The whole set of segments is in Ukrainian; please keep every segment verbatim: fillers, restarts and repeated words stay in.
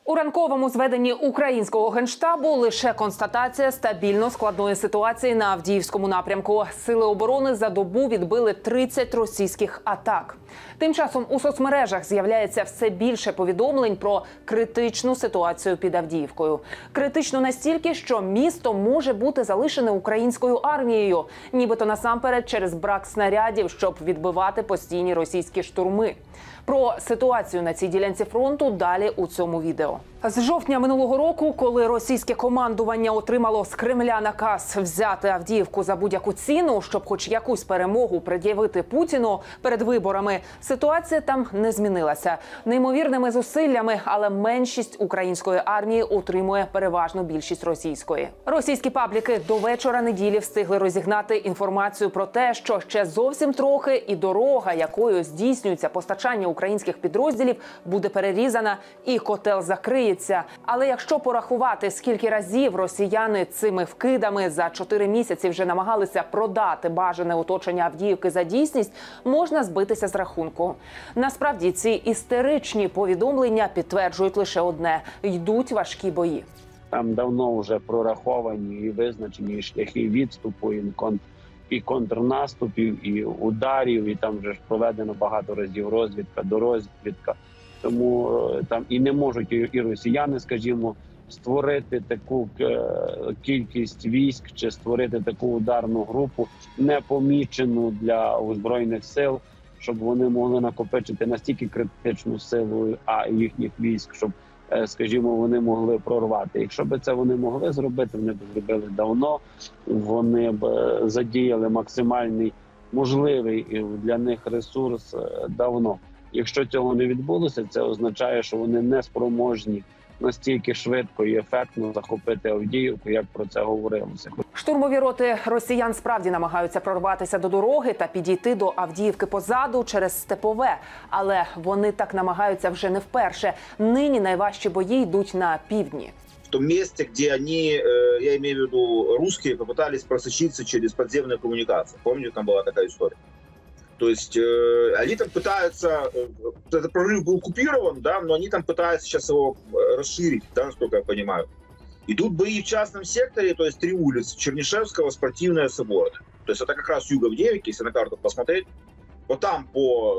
У ранковому зведенні українського Генштабу лише констатація стабільно складної ситуації на Авдіївському напрямку. Сили оборони за добу відбили тридцять російських атак. Тим часом у соцмережах з'являється все більше повідомлень про критичну ситуацію під Авдіївкою. Критично настільки, що місто може бути залишене українською армією, нібито насамперед через брак снарядів, щоб відбивати постійні російські штурми. Про ситуацію на цій ділянці фронту далі у цьому відео. З жовтня минулого року, коли російське командування отримало з Кремля наказ взяти Авдіївку за будь-яку ціну, щоб хоч якусь перемогу пред'явити Путіну перед виборами, ситуація там не змінилася. Неймовірними зусиллями, але меншість української армії утримує переважну більшість російської. Російські пабліки до вечора неділі встигли розігнати інформацію про те, що ще зовсім трохи і дорога, якою здійснюється постачання українських підрозділів, буде перерізана і котел закриється. Але якщо порахувати, скільки разів росіяни цими вкидами за чотири місяці вже намагалися продати бажане оточення Авдіївки за дійсність, можна збитися з рахунку. Насправді, ці істеричні повідомлення підтверджують лише одне – йдуть важкі бої. Там давно вже прораховані і визначені шляхи відступу, і контр і контрнаступів, і ударів, і там вже ж проведено багато разів розвідка, дорозвідка. Тому там і не можуть і росіяни, скажімо, створити таку кількість військ чи створити таку ударну групу, непомічену для Збройних сил, щоб вони могли накопичити настільки критичну силу а їхніх військ, щоб, скажімо, вони могли прорвати. Якщо б це вони могли зробити, вони б зробили давно, вони б задіяли максимальний можливий для них ресурс давно. Якщо цього не відбулося, це означає, що вони не спроможні настільки швидко і ефектно захопити Авдіївку, як про це говорилося. Штурмові роти росіян справді намагаються прорватися до дороги та підійти до Авдіївки позаду через Степове. Але вони так намагаються вже не вперше. Нині найважчі бої йдуть на півдні. В том месте, где они, я имею в виду русские, попытались просочиться через подземные коммуникации. Помните, там была такая история? То есть э, они там пытаются, э, этот прорыв был купирован, да, но они там пытаются сейчас его расширить, да, насколько я понимаю. Идут бои в частном секторе, то есть три улицы: Чернышевского, Спортивная, Соборная. То есть это как раз юг Авдеевки, если на карту посмотреть. Вот там по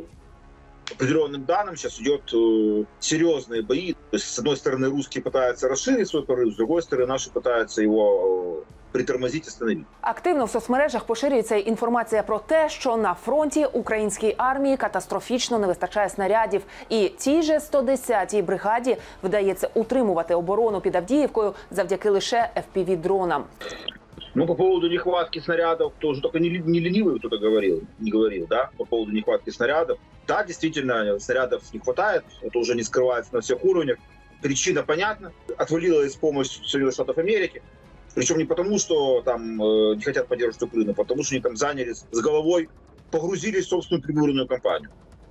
определенным данным сейчас идет э, серьезные бои. То есть с одной стороны русские пытаются расширить свой прорыв, с другой стороны наши пытаются его э, притормозити, остановити. Активно в соцмережах поширюється інформація про те, що на фронті українській армії катастрофічно не вистачає снарядів. І тій же сто десятій бригаді вдається утримувати оборону під Авдіївкою завдяки лише еф пі ві-дронам. Ну, по поводу нехватки снарядов, тоже только не, не ленивый кто-то говорил, не говорил, да, по поводу нехватки снарядов. Да, действительно, снарядов не хватает, это уже не скрывается на всех уровнях. Причина понятна. Отвалилась помощь Соединенных Штатов Америки. Причем не потому, что там э, не хотят поддерживать Украину, а потому что они там занялись с головой, погрузились в собственную предвыборную кампанию.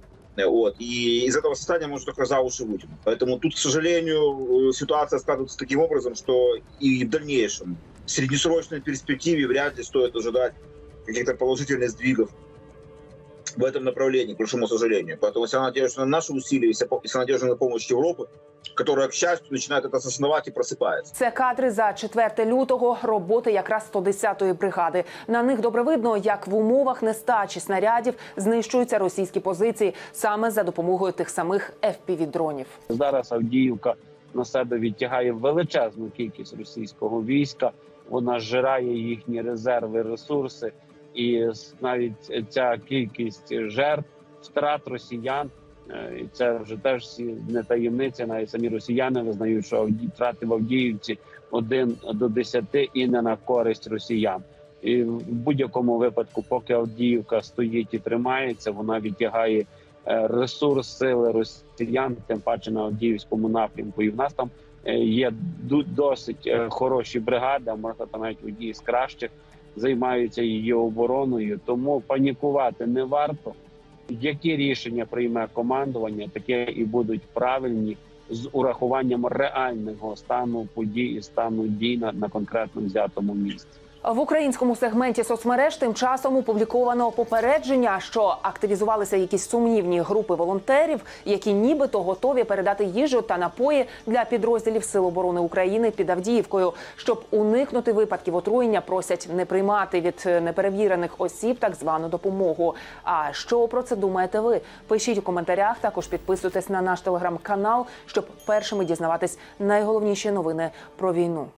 Вот. И из этого состояния можно только за уши вытянуть. Поэтому тут, к сожалению, ситуация складывается таким образом, что и в дальнейшем, в среднесрочной перспективе вряд ли стоит ожидать каких-то положительных сдвигов в этом направлении, к большому сожалению. Поэтому вся надежда на наши усилия, вся надежда на помощь Европы, которая, к счастью, начинает это осознавать и просыпается. Це кадри за четверте лютого, роботи якраз сто десятої бригади. На них добре видно, як в умовах нестачі снарядів знищуються російські позиції саме за допомогою тих самих еф пі ві-дронів. Зараз Авдіївка на себе відтягає величезну кількість російського війська. Вона зжирає їхні резерви, ресурси. І навіть ця кількість жертв, втрат росіян, і це вже теж не таємниця, навіть самі росіяни визнають, що втрати в Авдіївці один до десяти і не на користь росіян. І в будь-якому випадку, поки Авдіївка стоїть і тримається, вона відтягає ресурс, сили росіян, тим паче на Авдіївському напрямку. І в нас там є досить хороші бригади, а можна там навіть одні з кращих, займаються її обороною, тому панікувати не варто. Які рішення прийме командування, таке і будуть правильні з урахуванням реального стану подій і стану дій на, на конкретно взятому місці. В українському сегменті соцмереж тим часом опубліковано попередження, що активізувалися якісь сумнівні групи волонтерів, які нібито готові передати їжу та напої для підрозділів Сил оборони України під Авдіївкою. Щоб уникнути випадків отруєння, просять не приймати від неперевірених осіб так звану допомогу. А що про це думаєте ви? Пишіть у коментарях, також підписуйтесь на наш телеграм-канал, щоб першими дізнаватись найголовніші новини про війну.